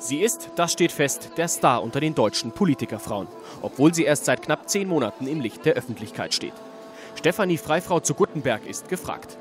Sie ist, das steht fest, der Star unter den deutschen Politikerfrauen, obwohl sie erst seit knapp 10 Monaten im Licht der Öffentlichkeit steht. Stefanie Freifrau zu Guttenberg ist gefragt.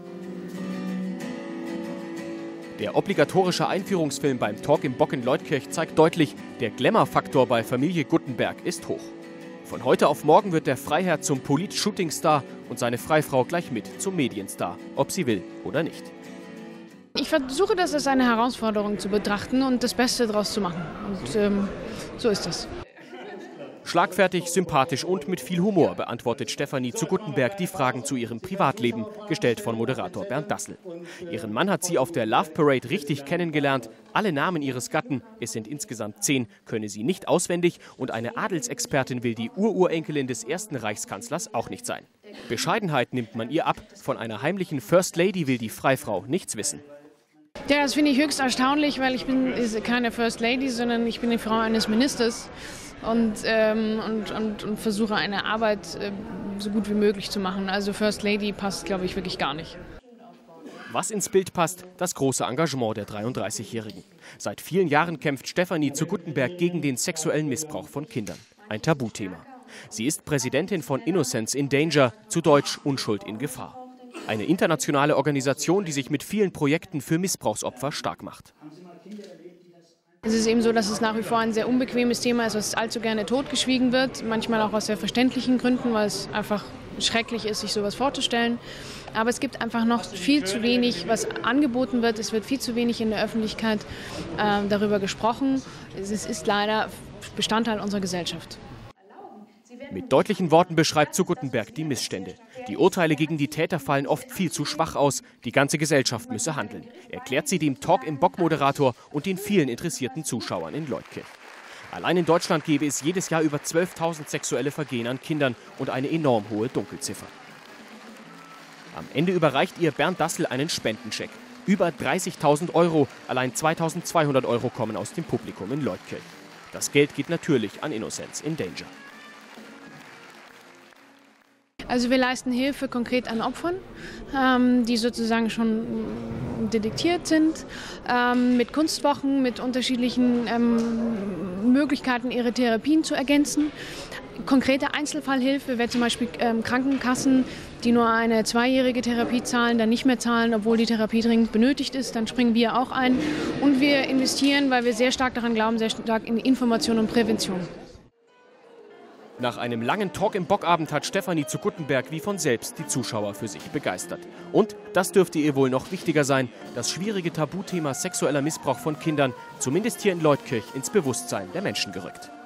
Der obligatorische Einführungsfilm beim Talk im Bock in Leutkirch zeigt deutlich, der Glamour-Faktor bei Familie Guttenberg ist hoch. Von heute auf morgen wird der Freiherr zum Polit-Shooting-Star und seine Freifrau gleich mit zum Medienstar, ob sie will oder nicht. Ich versuche das als eine Herausforderung zu betrachten und das Beste daraus zu machen. Und so ist es. Schlagfertig, sympathisch und mit viel Humor beantwortet Stefanie zu Guttenberg die Fragen zu ihrem Privatleben, gestellt von Moderator Bernd Dassel. Ihren Mann hat sie auf der Love Parade richtig kennengelernt. Alle Namen ihres Gatten, es sind insgesamt 10, könne sie nicht auswendig und eine Adelsexpertin will die Ururenkelin des ersten Reichskanzlers auch nicht sein. Bescheidenheit nimmt man ihr ab, von einer heimlichen First Lady will die Freifrau nichts wissen. Ja, das finde ich höchst erstaunlich, weil ich bin keine First Lady, sondern ich bin die Frau eines Ministers und versuche eine Arbeit so gut wie möglich zu machen. Also First Lady passt, glaube ich, wirklich gar nicht. Was ins Bild passt, das große Engagement der 33-Jährigen. Seit vielen Jahren kämpft Stefanie zu Guttenberg gegen den sexuellen Missbrauch von Kindern. Ein Tabuthema. Sie ist Präsidentin von Innocence in Danger, zu Deutsch Unschuld in Gefahr. Eine internationale Organisation, die sich mit vielen Projekten für Missbrauchsopfer stark macht. Es ist eben so, dass es nach wie vor ein sehr unbequemes Thema ist, was allzu gerne totgeschwiegen wird. Manchmal auch aus sehr verständlichen Gründen, weil es einfach schrecklich ist, sich sowas vorzustellen. Aber es gibt einfach noch viel zu wenig, was angeboten wird. Es wird viel zu wenig in der Öffentlichkeit darüber gesprochen. Es ist leider Bestandteil unserer Gesellschaft. Mit deutlichen Worten beschreibt zu Guttenberg die Missstände. Die Urteile gegen die Täter fallen oft viel zu schwach aus. Die ganze Gesellschaft müsse handeln, erklärt sie dem Talk im Bock-Moderator und den vielen interessierten Zuschauern in Leutkirch. Allein in Deutschland gäbe es jedes Jahr über 12.000 sexuelle Vergehen an Kindern und eine enorm hohe Dunkelziffer. Am Ende überreicht ihr Bernd Dassel einen Spendenscheck. Über 30.000 €, allein 2.200 € kommen aus dem Publikum in Leutkirch. Das Geld geht natürlich an Innocence in Danger. Also wir leisten Hilfe konkret an Opfern, die sozusagen schon detektiert sind, mit Kunstwochen, mit unterschiedlichen Möglichkeiten, ihre Therapien zu ergänzen. Konkrete Einzelfallhilfe wäre zum Beispiel Krankenkassen, die nur eine 2-jährige Therapie zahlen, dann nicht mehr zahlen, obwohl die Therapie dringend benötigt ist. Dann springen wir auch ein. Und wir investieren, weil wir sehr stark daran glauben, sehr stark in Information und Prävention. Nach einem langen Talk im Bockabend hat Stefanie zu Guttenberg wie von selbst die Zuschauer für sich begeistert. Und, das dürfte ihr wohl noch wichtiger sein, das schwierige Tabuthema sexueller Missbrauch von Kindern, zumindest hier in Leutkirch, ins Bewusstsein der Menschen gerückt.